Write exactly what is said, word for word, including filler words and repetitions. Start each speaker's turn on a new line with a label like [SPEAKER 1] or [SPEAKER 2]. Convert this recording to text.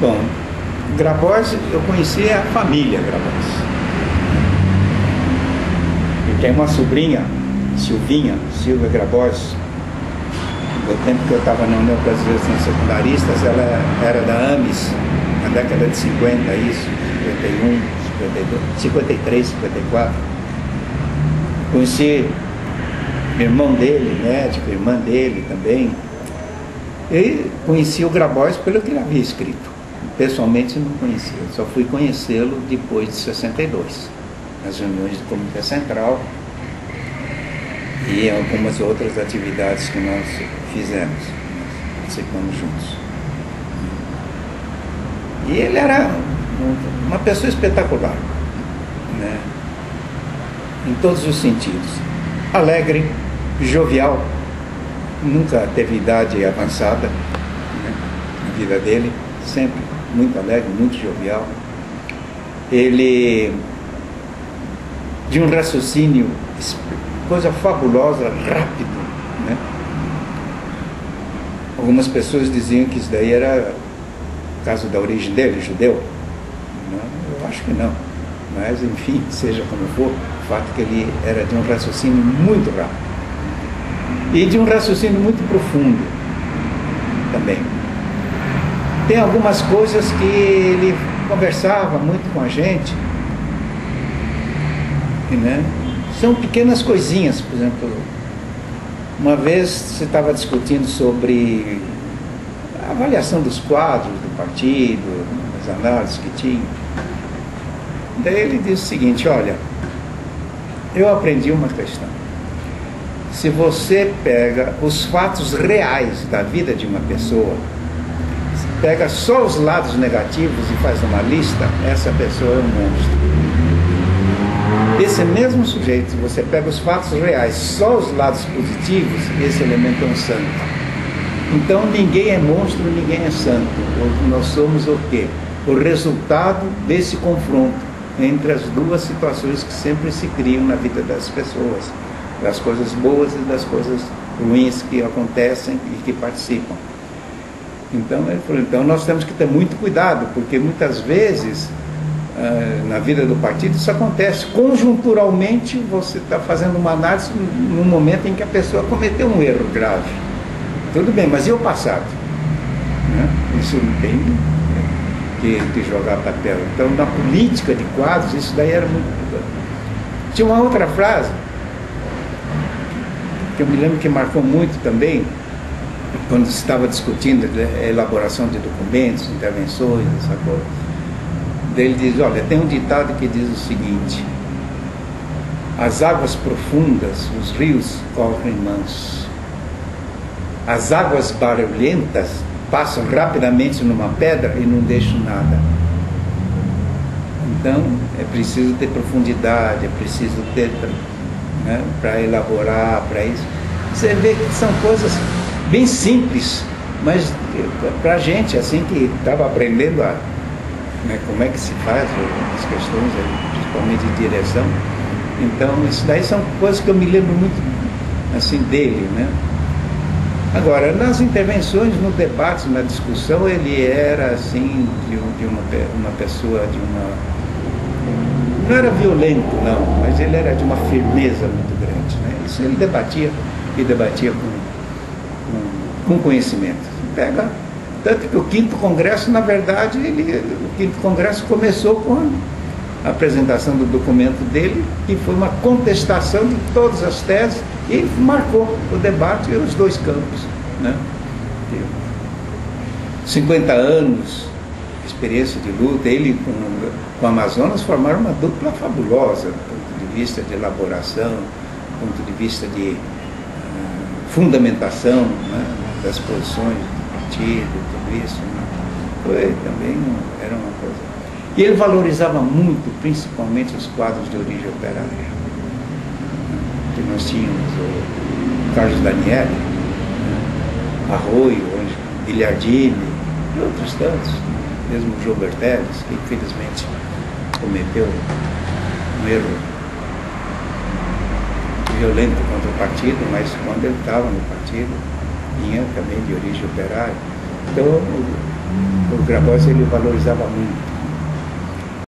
[SPEAKER 1] Bom, Grabois, eu conhecia a família Grabois. Eu tenho uma sobrinha, Silvinha, Silvia Grabois. No tempo que eu estava na União Brasileira de Ciências Secundaristas, ela era da AMES, na década de cinquenta, isso, cinquenta e um, cinquenta e dois, cinquenta e três, cinquenta e quatro. Conheci o irmão dele, médico, a irmã dele também. E conheci o Grabois pelo que ele havia escrito. Pessoalmente não conhecia, só fui conhecê-lo depois de sessenta e dois, nas reuniões do Comitê Central e algumas outras atividades que nós fizemos, nós participamos juntos. E ele era uma pessoa espetacular, né? Em todos os sentidos. Alegre, jovial, nunca teve idade avançada, né, na vida dele, sempre muito alegre, muito jovial. Ele, de um raciocínio, coisa fabulosa, rápido, né? Algumas pessoas diziam que isso daí era o caso da origem dele, judeu. Não, eu acho que não. Mas, enfim, seja como for, o fato é que ele era de um raciocínio muito rápido. E de um raciocínio muito profundo também. Tem algumas coisas que ele conversava muito com a gente, né? São pequenas coisinhas. Por exemplo, uma vez você estava discutindo sobre a avaliação dos quadros do partido, as análises que tinha. Daí ele disse o seguinte: olha, eu aprendi uma questão. Se você pega os fatos reais da vida de uma pessoa, pega só os lados negativos e faz uma lista, essa pessoa é um monstro. Esse mesmo sujeito, se você pega os fatos reais, só os lados positivos, esse elemento é um santo. Então ninguém é monstro, ninguém é santo. Nós somos o quê? O resultado desse confronto entre as duas situações que sempre se criam na vida das pessoas, das coisas boas e das coisas ruins que acontecem e que participam. Então ele falou, então nós temos que ter muito cuidado, porque muitas vezes uh, na vida do partido isso acontece conjunturalmente. Você está fazendo uma análise num momento em que a pessoa cometeu um erro grave, tudo bem, mas e o passado, né? Isso não tem que, que jogar papel. Então na política de quadros isso daí era muito... Tinha uma outra frase que eu me lembro que marcou muito também, quando se estava discutindo a elaboração de documentos, intervenções, essa coisa. Ele diz, olha, tem um ditado que diz o seguinte: as águas profundas, os rios correm mansos. As águas barulhentas passam rapidamente numa pedra e não deixam nada. Então, é preciso ter profundidade, é preciso ter, né, para elaborar, para isso. Você vê que são coisas bem simples, mas para a gente, assim, que estava aprendendo a, né, como é que se faz as questões, principalmente de direção. Então, isso daí são coisas que eu me lembro muito, assim, dele, né? Agora, nas intervenções, no debate, na discussão, ele era, assim, de, de uma, uma pessoa, de uma... Não era violento, não, mas ele era de uma firmeza muito grande, né? Isso ele debatia, e debatia com, com, com conhecimento. Pega, tanto que o quinto congresso, na verdade, ele, o quinto congresso começou com a apresentação do documento dele, que foi uma contestação de todas as teses, e marcou o debate e os dois campos, né? cinquenta anos, experiência de luta, ele com, com o Amazonas formaram uma dupla fabulosa, do ponto de vista de elaboração, do ponto de vista de uh, fundamentação, né, das posições do partido, tudo isso, né? Foi também, era uma coisa. E ele valorizava muito, principalmente, os quadros de origem operária. Que nós tínhamos o Carlos Daniel, né, Arroio, Bilhardini e outros tantos, mesmo o João Berteles, que infelizmente cometeu um erro violento contra o partido, mas quando ele estava no partido, vinha também de origem operária. Então, O Grabois ele valorizava muito.